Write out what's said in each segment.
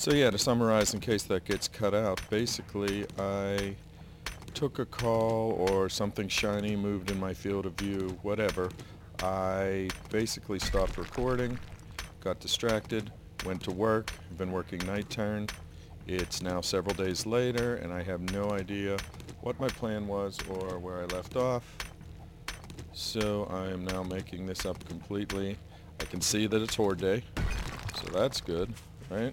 So yeah, to summarize in case that gets cut out, basically I took a call or something shiny moved in my field of view, whatever. I basically stopped recording, got distracted, went to work, I've been working night turn. It's now several days later and I have no idea what my plan was or where I left off. So I am now making this up completely. I can see that it's Horde Day, so that's good, right?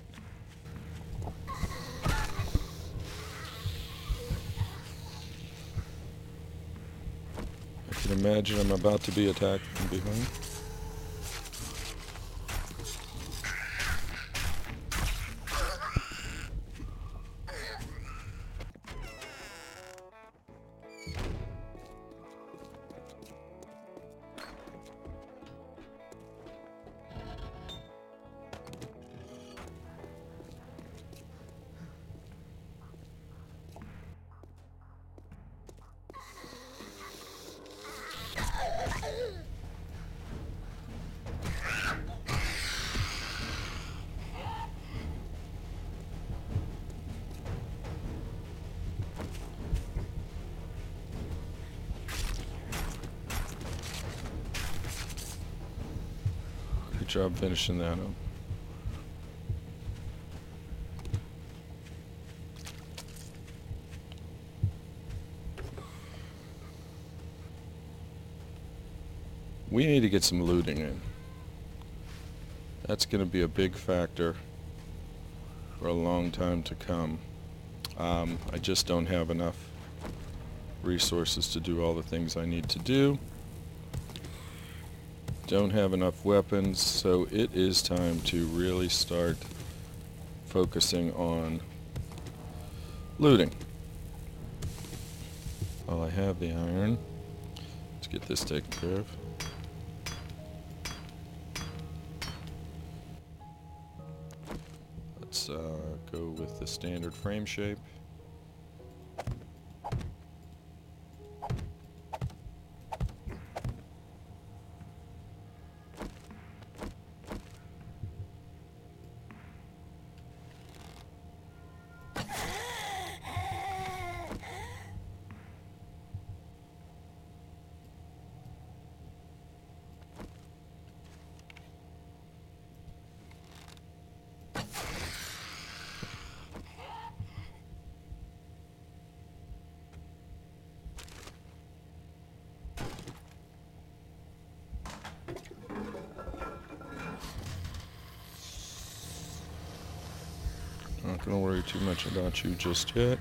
I can imagine I'm about to be attacked from behind. Good job finishing that up. We need to get some looting in. That's going to be a big factor for a long time to come. I just don't have enough resources to do all the things I need to do. Don't have enough weapons, so it is time to really start focusing on looting. While I have the iron, let's get this taken care of. Let's go with the standard frame shape. Not gonna worry too much about you just yet.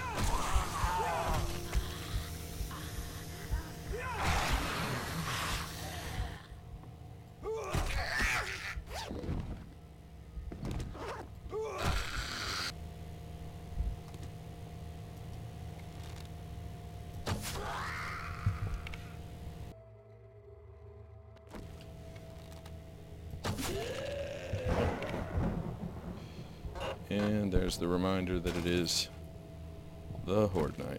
And there's the reminder that it is the Horde Night.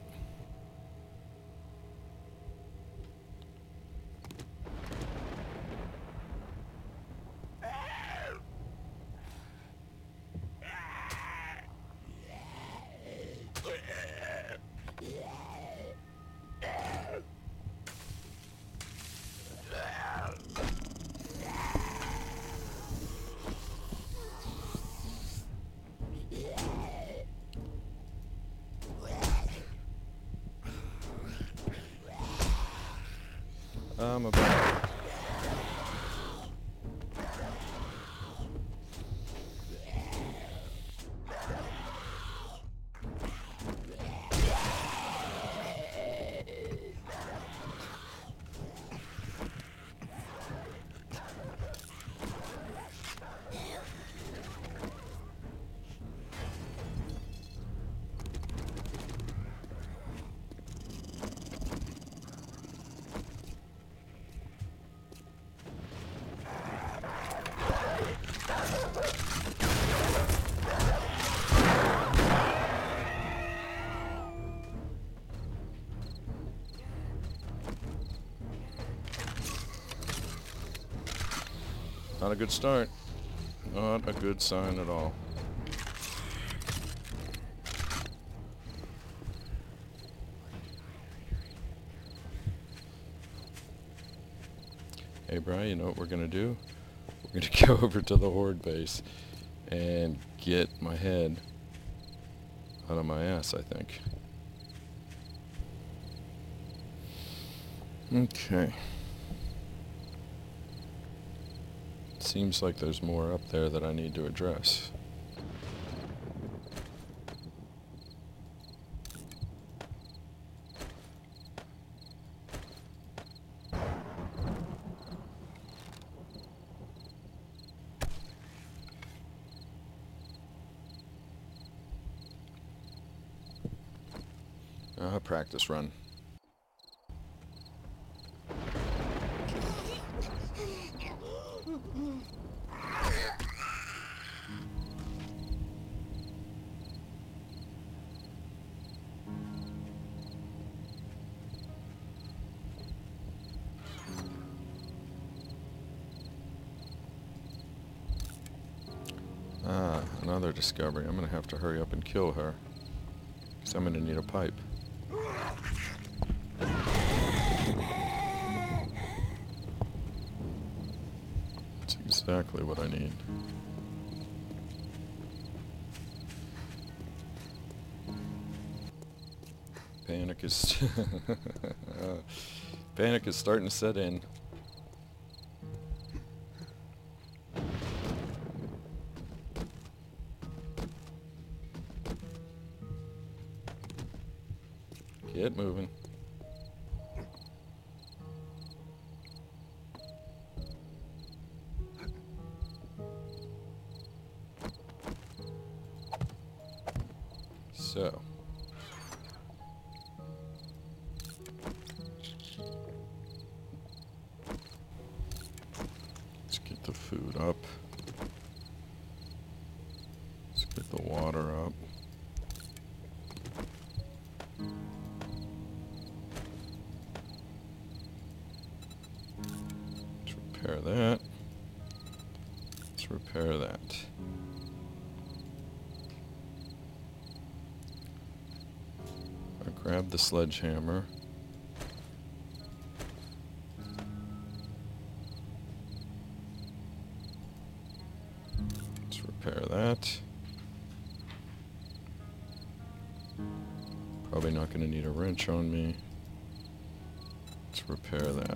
I'm about... Not a good start. Not a good sign at all. Hey Brian, you know what we're gonna do? We're gonna go over to the Horde base and get my head out of my ass, I think. Okay. Seems like there's more up there that I need to address. Practice run. Another discovery. I'm gonna have to hurry up and kill her, because I'm gonna need a pipe. That's exactly what I need. Panic is panic is starting to set in. Get moving. So. Let's get the food up. Let's get the water up. Repair that. Let's repair that. I grab the sledgehammer. Let's repair that. Probably not going to need a wrench on me. Let's repair that.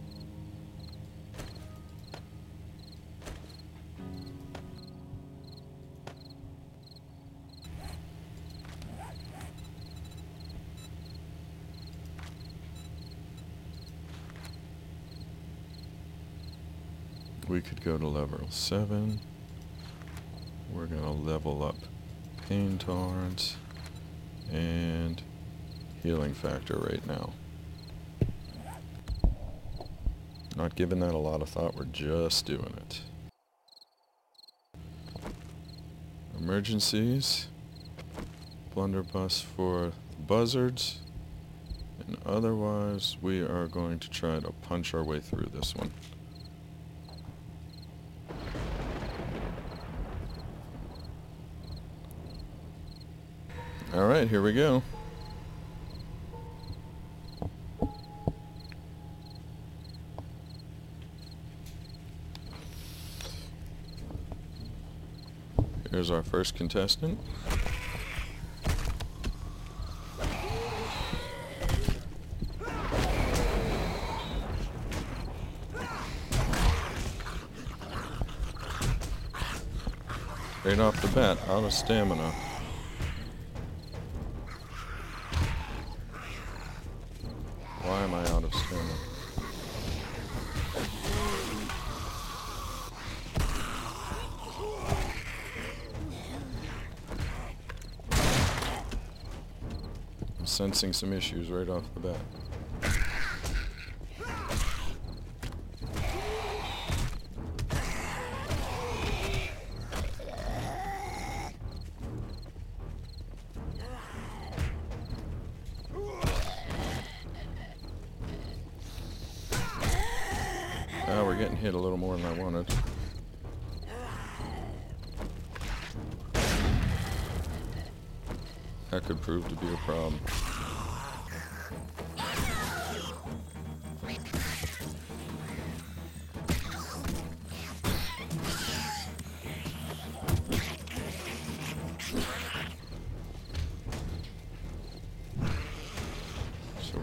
We could go to level 7. We're going to level up pain tolerance and healing factor right now. Not giving that a lot of thought, we're just doing it. Emergencies. Blunderbuss for buzzards. And otherwise, we are going to try to punch our way through this one. Alright, here we go. Here's our first contestant. Right off the bat, out of stamina. Why am I out of stamina? I'm sensing some issues right off the bat. We're getting hit a little more than I wanted. That could prove to be a problem.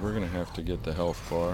we're gonna have to get the health bar.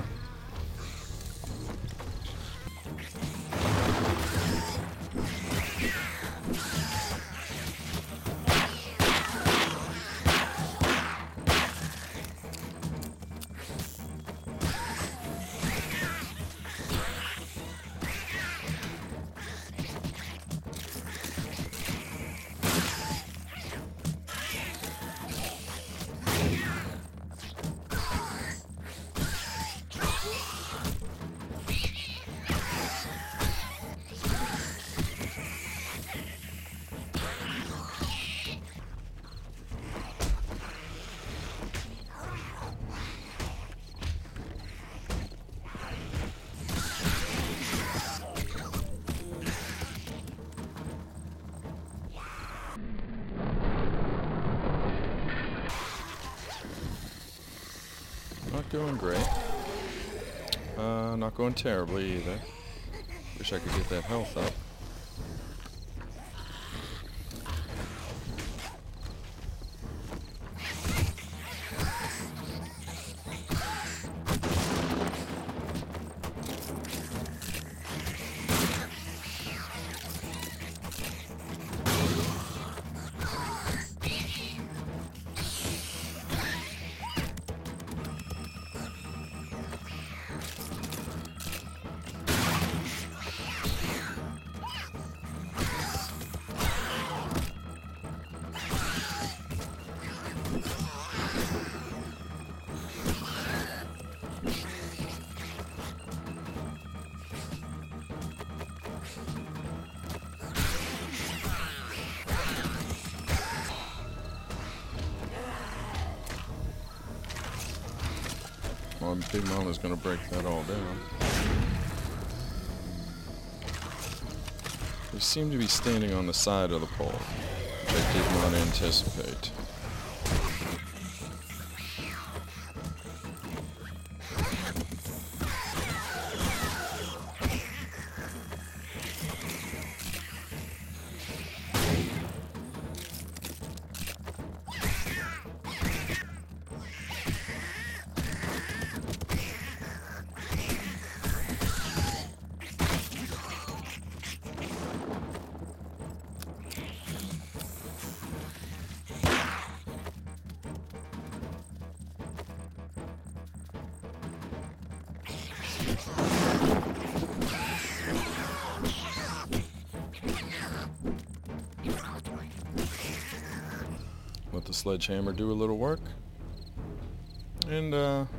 Not going great. Not going terribly either. Wish I could get that health up. Well, Big Mama's gonna break that all down. They seem to be standing on the side of the pole, which I did not anticipate. Let the sledgehammer do a little work. And,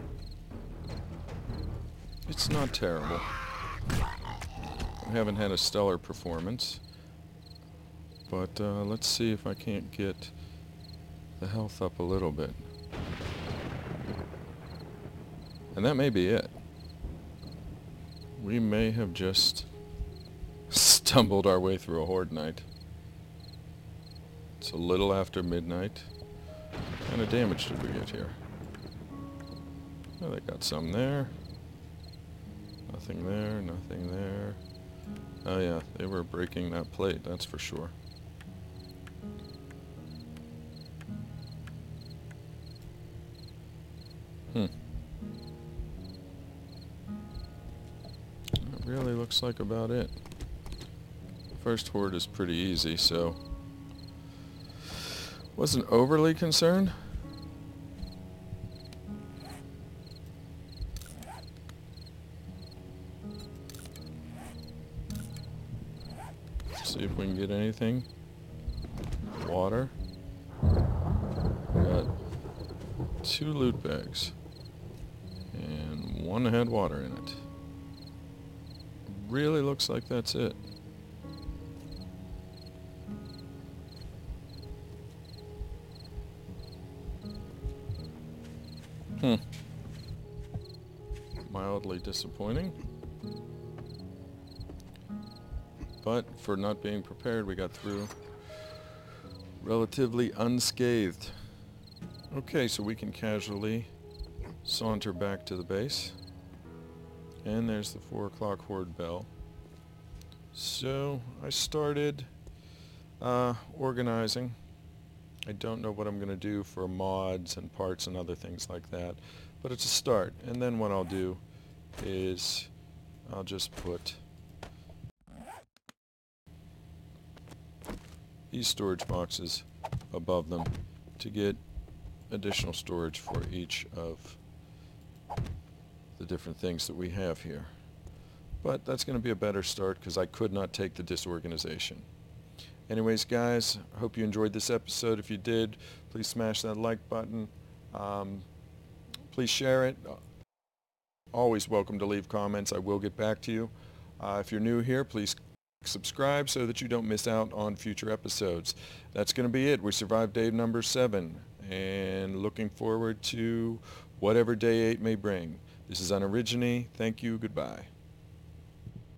it's not terrible. I haven't had a stellar performance. But, let's see if I can't get the health up a little bit. And that may be it. We may have just stumbled our way through a Horde Night. It's a little after midnight. What kind of damage did we get here? Oh, they got some there. Nothing there, nothing there. Oh yeah, they were breaking that plate, that's for sure. That really looks like about it. First horde is pretty easy, so wasn't overly concerned. See if we can get anything. Water. Got 2 loot bags. And 1 had water in it. Really looks like that's it. Mildly disappointing. But for not being prepared, we got through relatively unscathed. Okay, so we can casually saunter back to the base. And there's the 4 o'clock horde bell. So I started organizing. I don't know what I'm going to do for mods and parts and other things like that, but it's a start. And then what I'll do is I'll just put these storage boxes above them to get additional storage for each of the different things that we have here. But that's going to be a better start because I could not take the disorganization. Anyways, guys, I hope you enjoyed this episode. If you did, please smash that like button. Please share it. Always welcome to leave comments. I will get back to you. If you're new here, please subscribe so that you don't miss out on future episodes. That's going to be it. We survived day number 7 and looking forward to whatever day 8 may bring. This is Unorigine. Thank you. Goodbye.